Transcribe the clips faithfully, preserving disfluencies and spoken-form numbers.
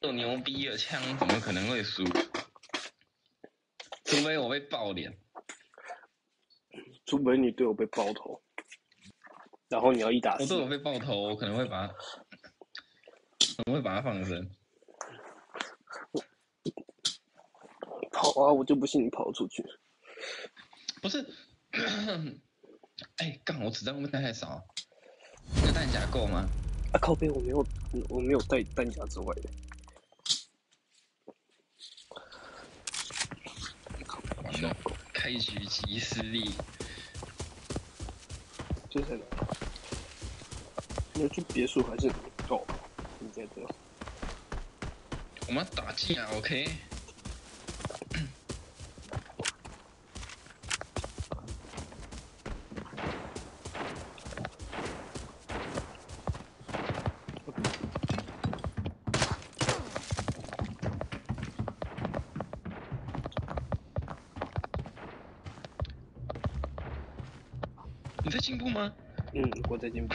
有牛逼的枪怎么可能会输？除非我被爆脸， 除非你队友被爆头，然后你要一打四。 我队友被爆头，我可能会把，可能会把他放生。 跑啊！我就不信你跑出去。 不是，哎，干我子弹会不会带太少？那个弹夹够吗？ 啊靠背，我没有，我没有带弹夹之外的。 完了，开局即失利。 这在哪？你要去别墅还是哦？你在这。 我们要打进啊 ，OK？你在进步吗？ 嗯，我在进步。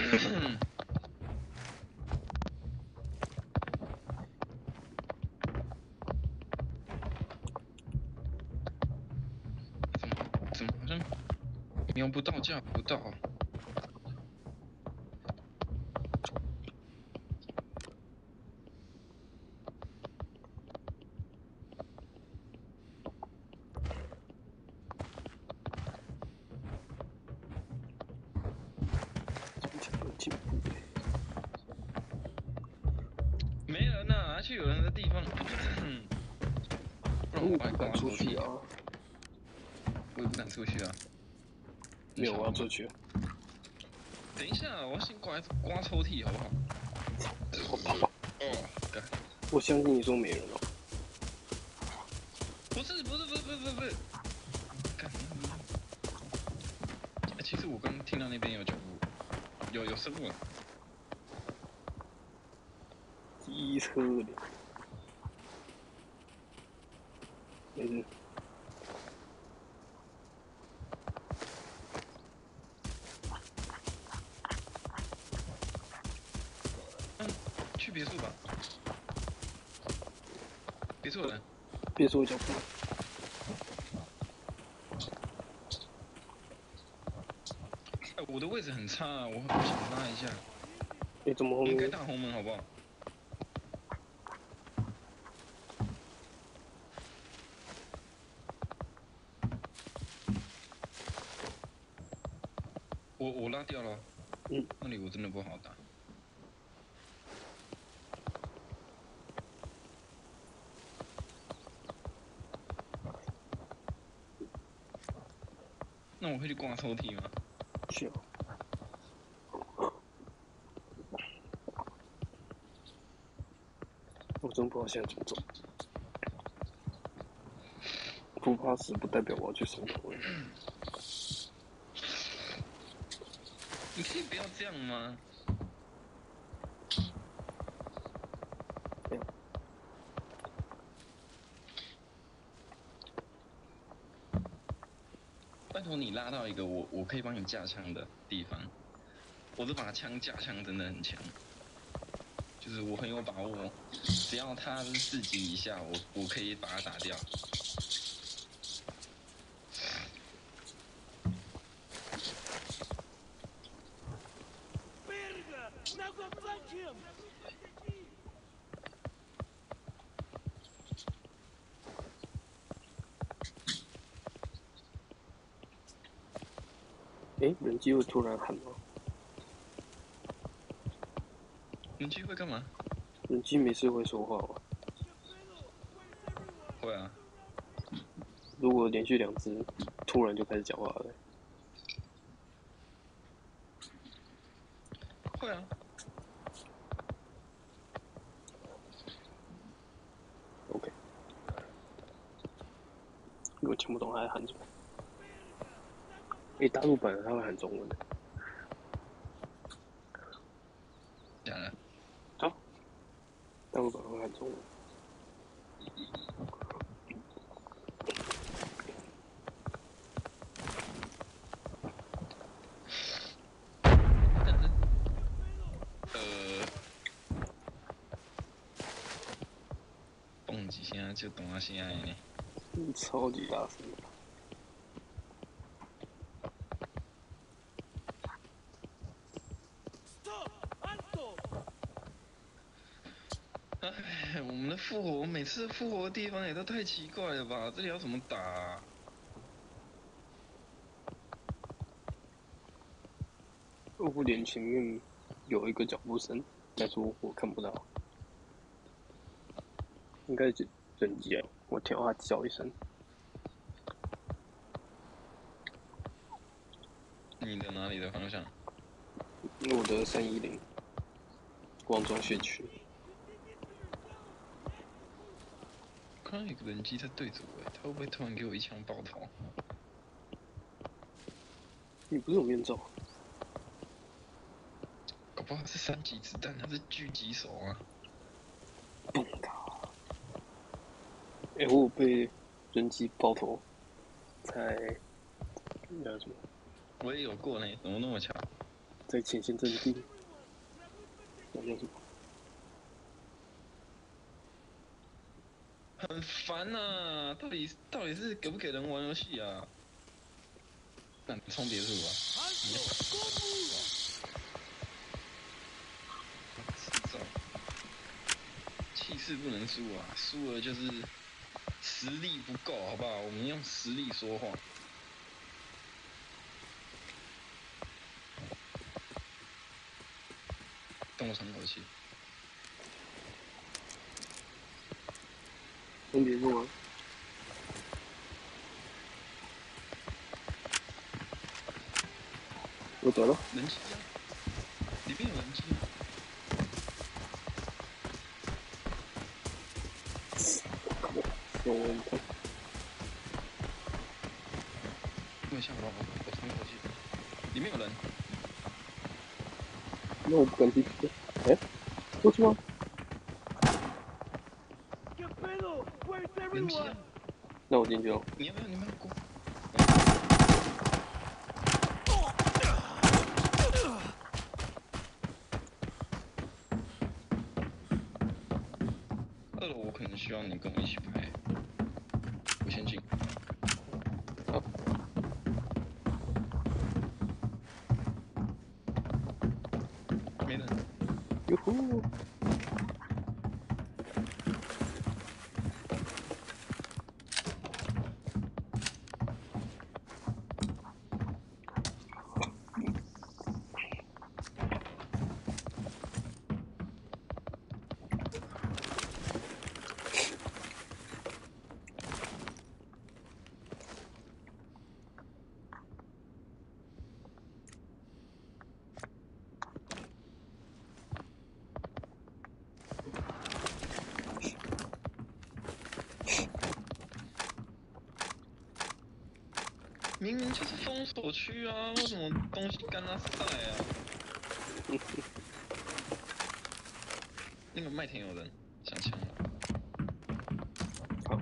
怎么怎么好像瞄不到架不到？ 进步。 没人啊，还去有人的地方。不然我还不敢出去啊！ 我也不敢出去啊。 没有，我要出去。 等一下，我要先刮刮抽屉，好不好？ 我跑。 哦，干。 我相信你说没人了。 不是不是不是不是不是不是。干。欸、其实我刚听到那边有脚步，有有生物。 机车的。没事。 嗯，去别墅吧。别墅人。 别墅脚步。 哎，我的位置很差，我我想拉一下。 你怎么后面？ 应该大红门好不好？我我拉掉了。 嗯。 那里我真的不好打。那我会去挂抽屉吗？ 是。我真不知道现在怎么走。不怕死不代表我要去生头。 你可以不要这样吗？拜托你拉到一个我我可以帮你架枪的地方。我这把枪架枪真的很强，就是我很有把握，只要他是四级以下，我我可以把他打掉。 哎，人机会突然喊吗？ 人机会干嘛？ 人机没事会说话吗？ 会啊。 如果连续两只突然就开始讲话了。 会啊。 OK。我听不懂他在喊什么。哎，大陆版他会喊中文的。 假的。 好。大陆版会喊中文。 啊，就懂啊，现在呢。 嗯超级大声。 哎，我们的复活，每次复活的地方也都太奇怪了吧？这里要怎么打、啊？ 二部连前面有一个脚步声，但是我我看不到，应该是人机啊，我听到他叫一声。 你的哪里的方向？ 我的三一零，光中学区。 看到有个人机在对着我，他会不会突然给我一枪爆头？ 你不是有面罩？ 搞不好是三级子弹，他是狙击手啊！ 蹦卡！哎、欸，我有被人机爆头，在那叫什么？ 我也有过呢，怎么那么巧？ 在前线阵地，那叫什么？ 很烦呐、啊，到底到底是给不给人玩游戏啊？那冲别处啊！制造气势不能输啊，输了就是实力不够，好不好？我们用实力说话。动我喘口气。 分别是吗？我得了。 人机啊，里面有人机吗？ 有问题。 问一下我，我喘口气。里面有人。 那我不敢进去。哎、欸，过去吗？ 人机啊！ 那我进去了。 你要不要？你们要过？二楼我可能需要你跟我一起拍。我先进。 好。 没人。 哟呼！ 明明就是封锁区啊，为什么东西干他晒啊？那个麦田有人想抢了。 好。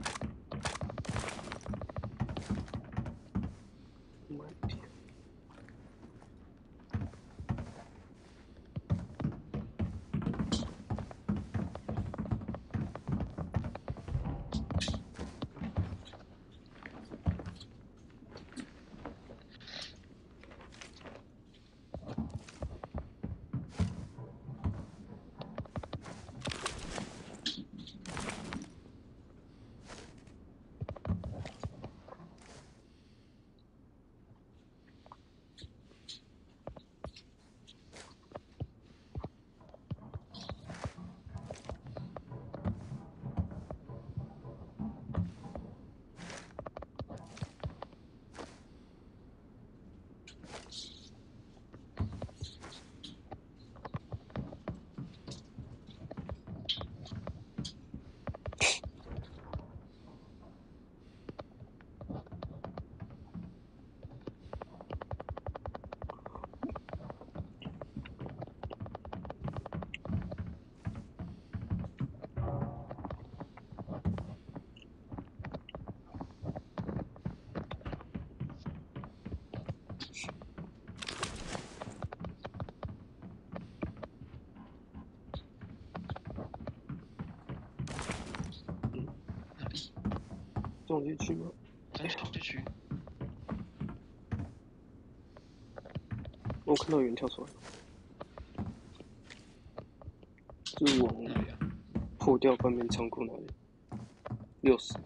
麦田。 中结局吗？ 中结局。 我看到有人跳出来了，就是往哪里啊？ 破掉半边仓库那里，六十。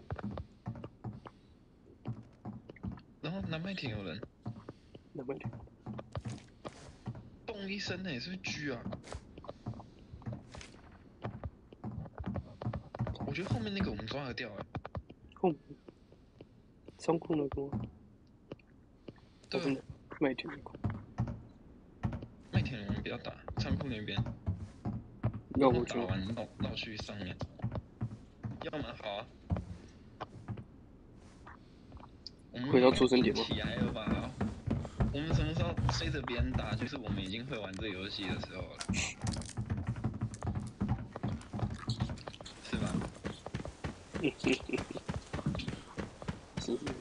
然后南麦田有人， 南麦田， 咚一声呢，是不是狙啊？我觉得后面那个我们抓得掉哎。 后面仓库那个吗？ 对啊， 麦田那个。 麦田我们不要打，仓库那边。 要不就打完绕绕去上面。要么好啊。我们回到出生点吗？ 起来了吧？我们什么时候追着别人打？就是我们已经会玩这个游戏的时候了，是吧？ 嗯嗯嗯，是是是。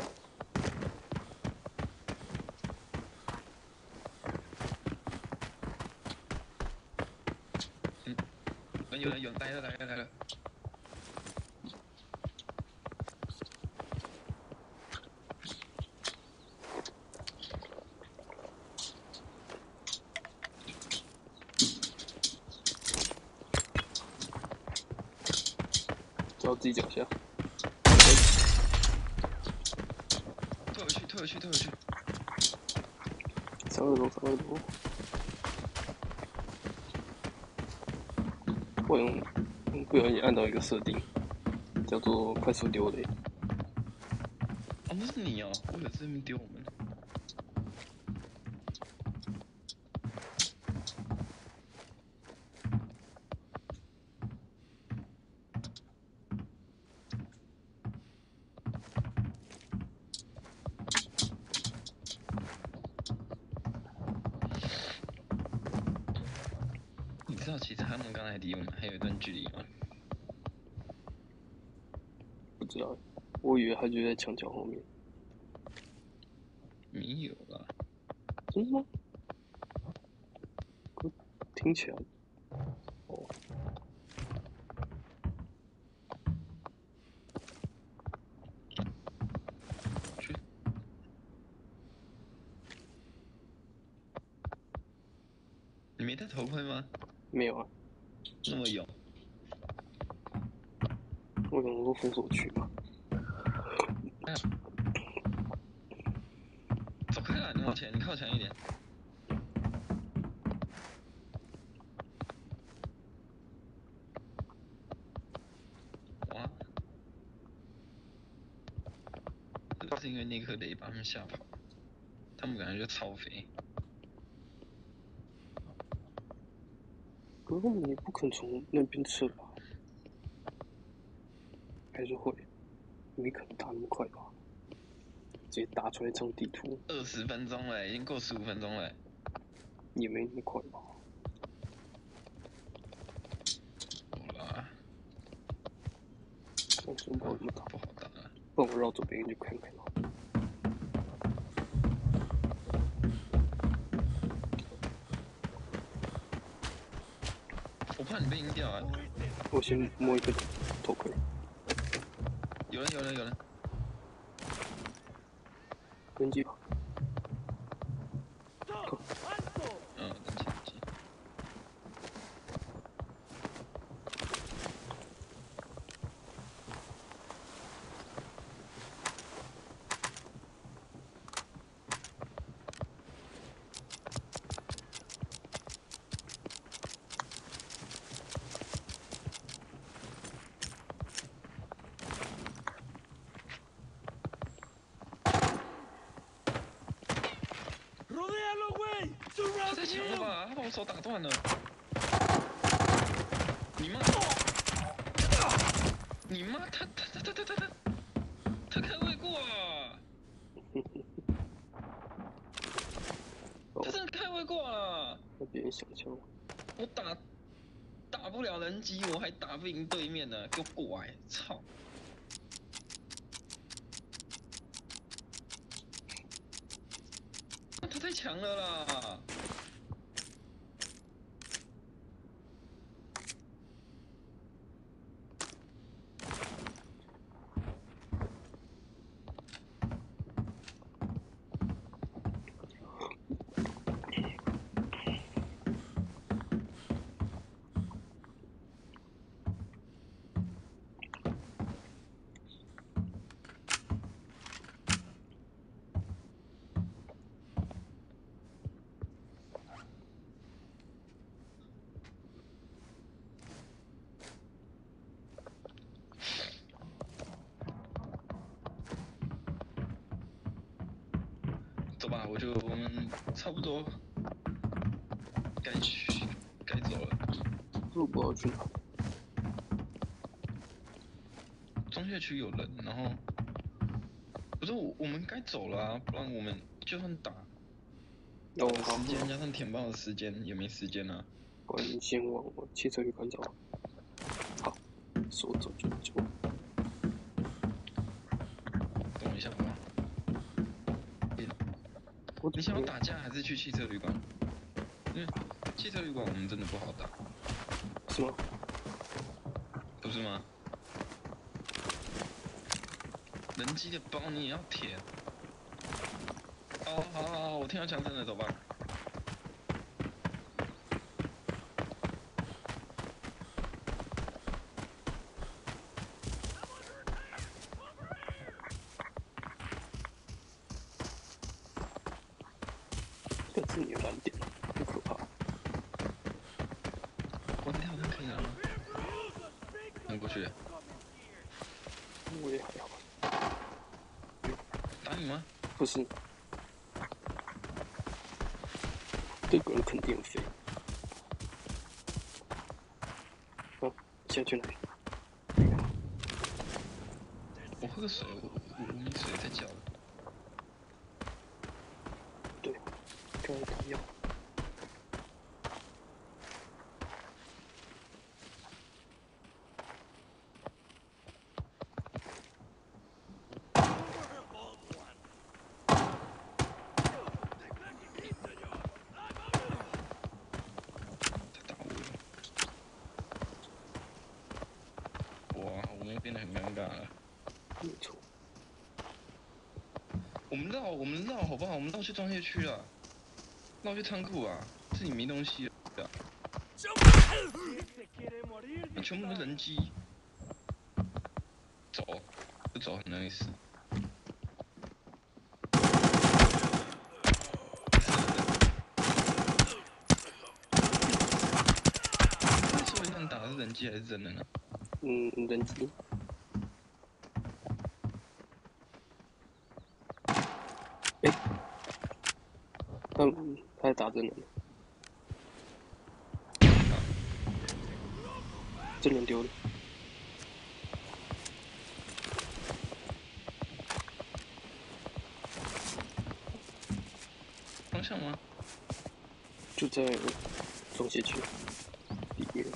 嗯，有人有人来了来了来了。 找自己脚下。 退回去，退回去，退回去。 三二楼，三二楼。我用不小心按到一个设定，叫做快速丢雷。 哦，那是你哦，我以为是那边丢我们。你知道其实他们刚才离我们还有一段距离吗？ 不知道，我以为他就在墙角后面。 没有啦。 真的吗？听起来，哦， 去。你没戴头盔吗？ 没有啊。 那么勇。 我想说封锁区嘛。 哎呀，走开了，你往前，你靠前一点。哇！是不是因为那颗雷把他们吓跑？他们感觉就超肥。 可是你不肯从那边撤吧？还是会？没可能打那么快吧？直接打出来一张地图。 二十分钟了，已经过十五分钟了。 也没那么快吧？ 好啦。 但是不知道怎么打。 不好打啊。 不然我绕左边去看看哦。 我怕你被阴掉啊！ 我先摸一个头盔。 有人，有人，有人。 登记吧。 嗯，登记，登记。他太强了吧！他把我手打断了。你妈！你妈！他他他他他他他他开外挂啊！他真的开外挂了。 那别人想象。 我打打不了人机，我还打不赢对面呢，给我过来！操！他太强了啦！ 我觉得我们差不多该去该走了。 我不知道去哪。 中介区有人，然后不是我我们该走了啊，不然我们就算打打哦， 的好， 时间加上填报的时间也没时间啊。 不然你先往我汽车旅馆走。好，说走就走。 等我一下好不好？你想要打架还是去汽车旅馆？因为汽车旅馆我们真的不好打。 是吗？ 不是吗？人机的包你也要填。哦，好好好，我听到枪声了，走吧。 但是你有蓝点，很可怕。 关掉它可以了吗？能过去？ 我也还好。 打你吗？ 不是，这个人肯定飞。啊，现在去哪里？ 我喝个水，我我我没水在脚。 对，该打药。 变得很尴尬了。 没错。 我们绕，我们绕好不好？我们绕去装卸区啊，绕去仓库啊，这里没东西了。那全部都人机。走，不走很容易死。那手榴弹打的是人机还是真人啊？ 嗯，人机。哎、欸，他他在打真人。真人丢了。 方向吗？ 就在中斜区里面。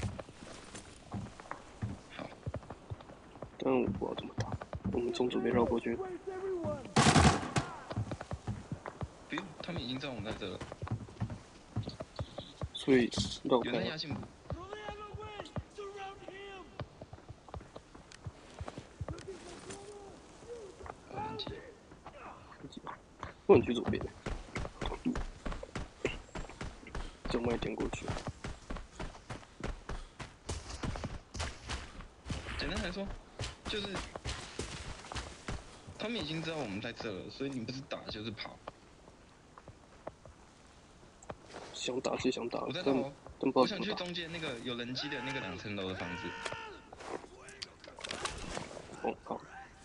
好。 但我不知道怎么打，我们从左边绕过去。 不用，他们已经知道我们在这了。 所以绕开。 有人压线部。 不能去左边，从外点过去。 简单来说，就是他们已经知道我们在这了，所以你不是打就是跑。 想打是想打， 我在绕， 但我想去中间那个有人机的那个两层楼的房子。 哦，好。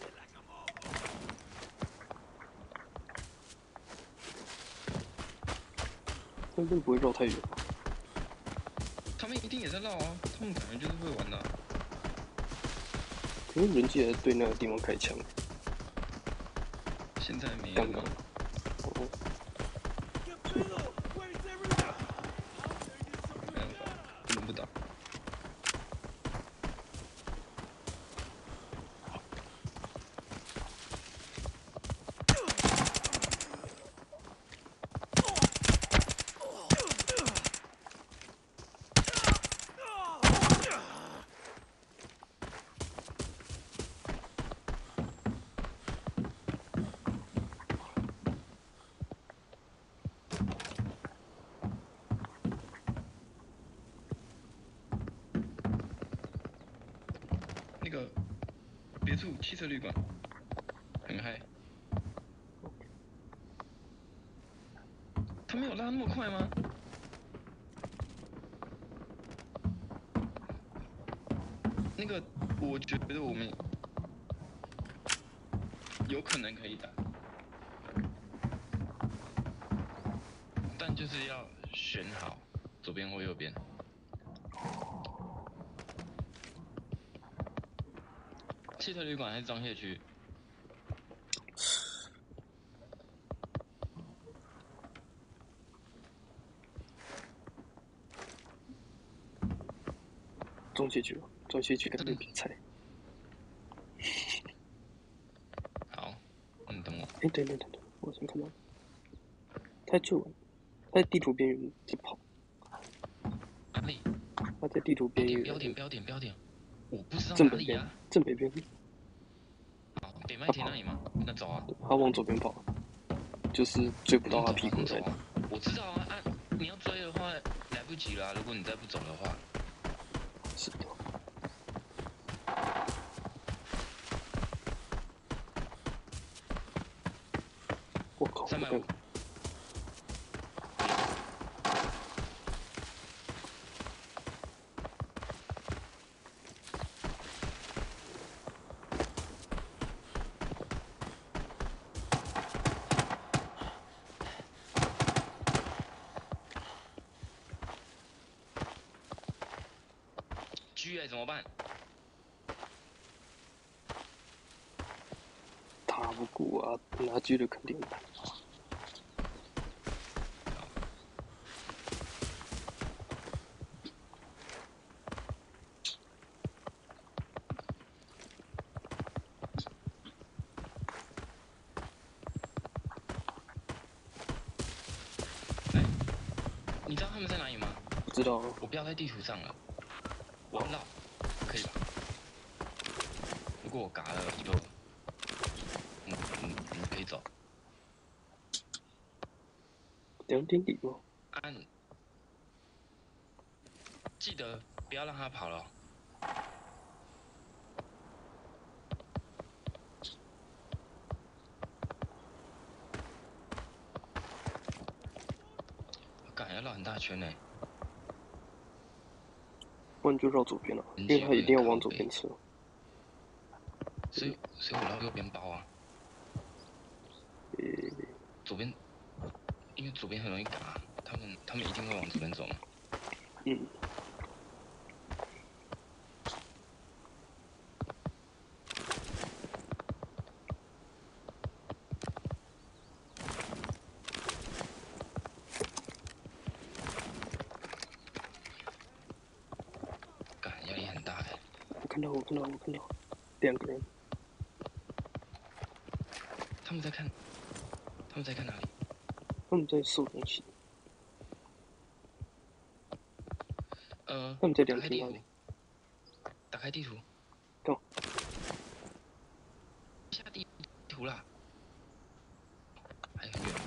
那边不会绕太远。 他们一定也在绕啊，他们感觉就是会玩的、啊。 可是人机还对那个地方开枪。 现在没人了。 哦。 不能不打。那个别墅汽车旅馆很嗨。他没有拉那么快吗？那个，我觉得我们有可能可以打。 就是要选好左边或右边。汽车旅馆还是装卸区？ 中西区吧，中西区感觉比菜。 好，你等我。 哎，等等等等，我先看到，他在最晚，他在地图边缘在跑。 哪里？ 他在地图边缘。 标点标点标点，我不知道正北边， 哪里呀。 正北边。 好，北麦田那里吗？那走啊。 他往左边跑，就是追不到他屁股那里。 我知道啊，啊，你要追的话来不及了、啊，如果你再不走的话。 是的。我靠！ 三百五。G 哎，怎么办？ 打不过啊，拿 G 的肯定打。 你知道他们在哪里吗？ 不知道。 我标在地图上了，我要绕，可以吧？如果我嘎了就，嗯嗯，你可以走。 两点底吗？ 按，记得不要让他跑了。干，要绕很大圈呢。 不然就绕左边了，因为他一定要往左边吃。 所以，所以我绕右边包啊。 呃， 左边，因为左边很容易嘎，他们他们一定会往左边走嘛。 嗯。 干，压力很大的。 我看到，我看到，我看到，两个人。 他们在看，他们在看哪里？ 他们在收东西。 呃， 他们在两厅那里。 打开地图。 到。 下地图啦。还很远。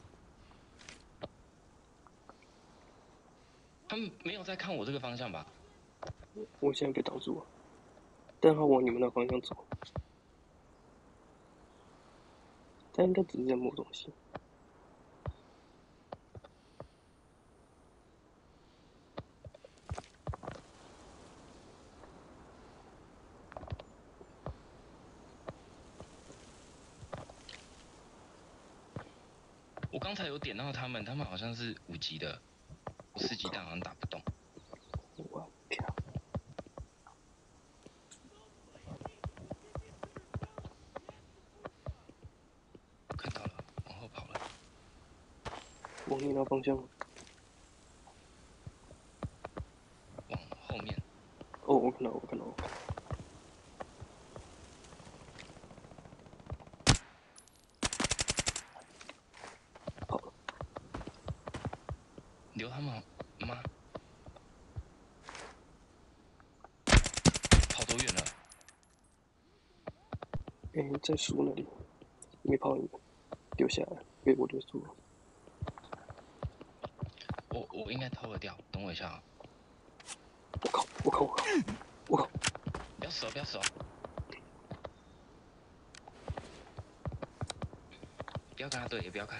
他们没有在看我这个方向吧？ 我现在被挡住了，但他往你们那方向走。他应该只是在摸东西。 我刚才有点到他们，他们好像是五级的，我四级弹好像打不动。 我靠！ 看到了，往后跑了。 往你那方向。 往后面。 哦，我看到，我看到，我看到。跑了。 留他们吗？跑多远了？ 哎、欸，在树那里，没跑远，丢下来，被我留住了。 我我应该偷了掉，等我一下啊。 我靠！我靠！我靠！我靠！ 不要死哦！不要死哦！不要跟他对，也不要看。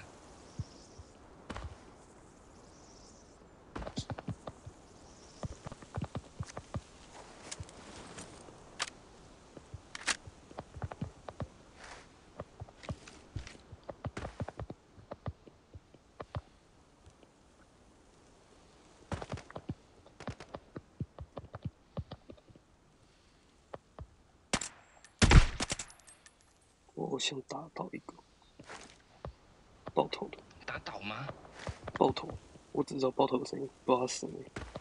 好像打到一个爆头的。 打倒吗？ 爆头，我只知道爆头的声音，不知道他死没。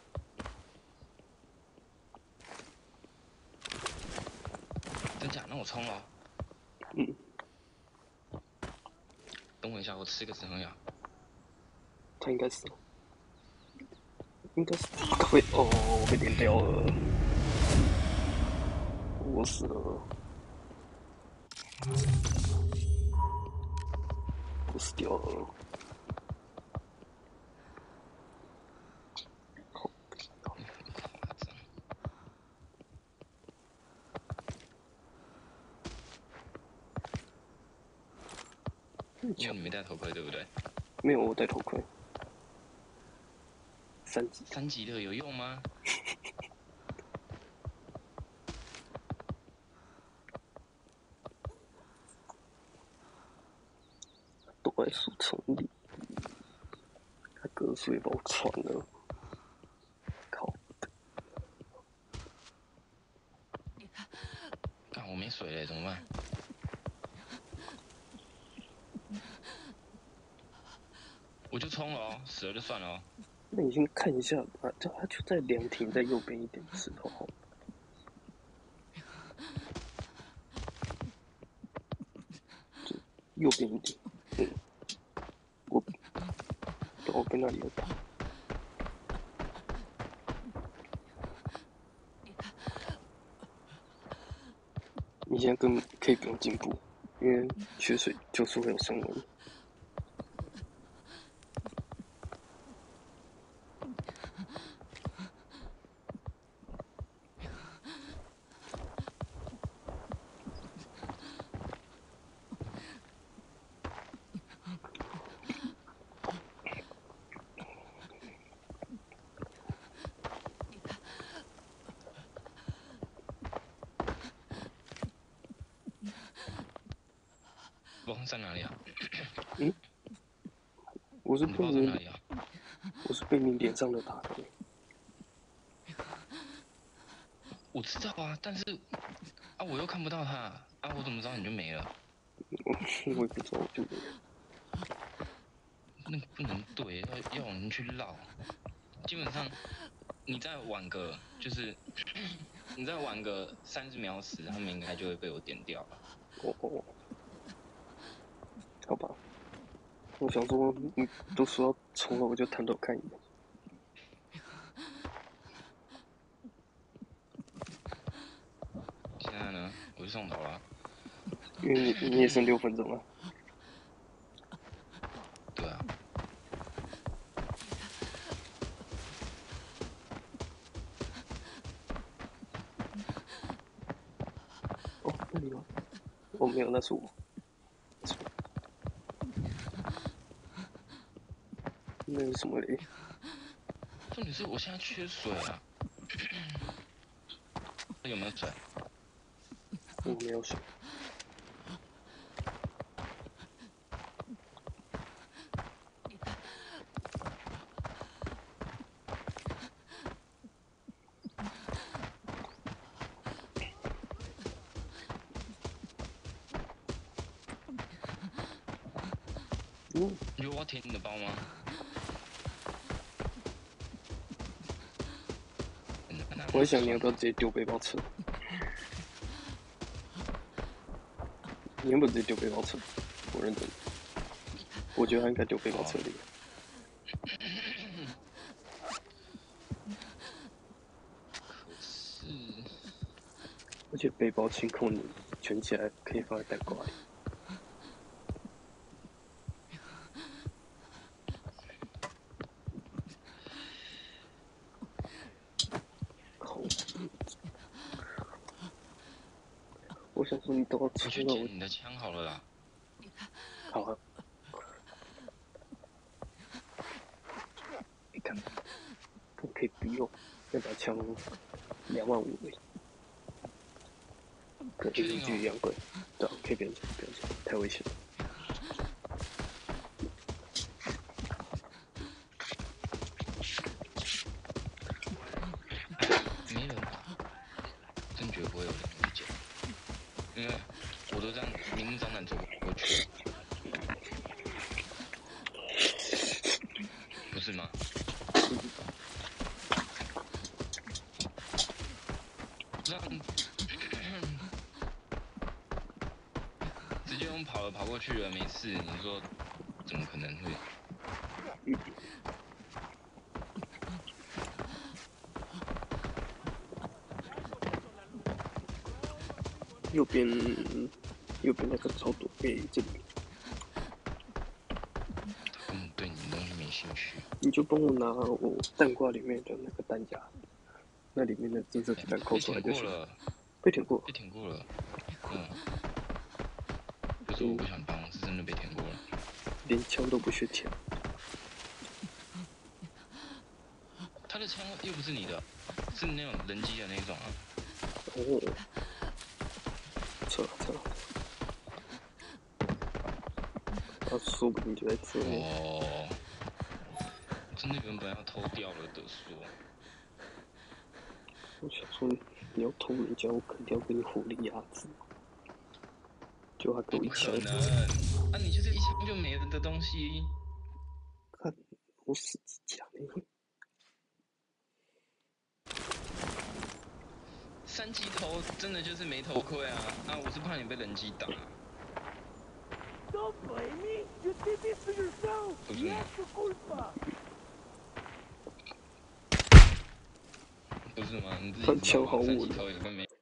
真假？那我冲了。 嗯。 等我一下，我吃个止痛药。 他应该死了。应该是会哦，我被点掉了，我死了，我死掉了。好夸张。因为你没戴头盔，对不对？ 没有，我戴头盔。三级。 三级的有用吗？ 躲在树丛里，他隔水把我穿了，靠！ 干，我没水了，怎么办？我就冲了哦，死了就算了哦。 那你先看一下啊，这他就在凉亭在右边一点石头后，就右边一点。嗯，我我跟那里有打。你现在根本可以不用进步，因为缺水就是会有升温。 包在哪里啊？ 嗯，我是你的被你包在哪里啊？ 我是被你脸上的打的。 我知道啊，但是啊，我又看不到他啊，我怎么知道你就没了？ 我也不知道，我就没了。 那个不能对，要要我们去绕。基本上，你再晚个，就是你再晚个三十秒死，他们应该就会被我点掉了。 哦哦，好吧。我想说，你都说要冲了，我就探头看一眼。 现在呢，我就上头了。 因为你你也剩六分钟了。 对啊。 哦，那里吗？哦，没有，那是我。那是什么雷？ 重点是我现在缺水啊。有没有水？ 我没有水。嗯， 你觉得我要填你的包吗？ 我在想你要不要直接丢背包车？你要不要直接丢背包车？我认真，我觉得他应该丢背包车里。 可是， 而且背包清空，你卷起来可以放在袋挂里。靠！我想说你都要我去冲了，我捡你的枪好了啦。 好啊。你看，可以不用，那把枪两万五而已，跟 A K G 一样贵。对啊，可以不用钱，不用钱，太危险了。 没人打，真绝不会有人去捡，因为我都这样明跟张楠走过去，不是吗？让直接用跑了跑过去了，没事。你说怎么可能会？ 右边，右边那个超多，哎，这里。 嗯，对你东西没兴趣。 你就帮我拿我弹挂里面的那个弹夹，那里面的金色子弹扣出来就行。被舔过， 被舔过了。嗯，不是我不想帮，是真的被舔过了。 连枪都不学舔。 他的枪又不是你的，是那种人机的那种啊。 哦，错了错了，他说不定就在这里。 哦，真的原本要偷掉了的说。 我想说你要偷人家，我肯定要给你火力压制。就他给我一枪。 不可能，啊，你就是一枪就没了的东西。 看我死之甲呢。 三级头真的就是没头盔啊！啊，我是怕你被人机打。不是吗？不是吗？你自己知道吧？三级头也会没。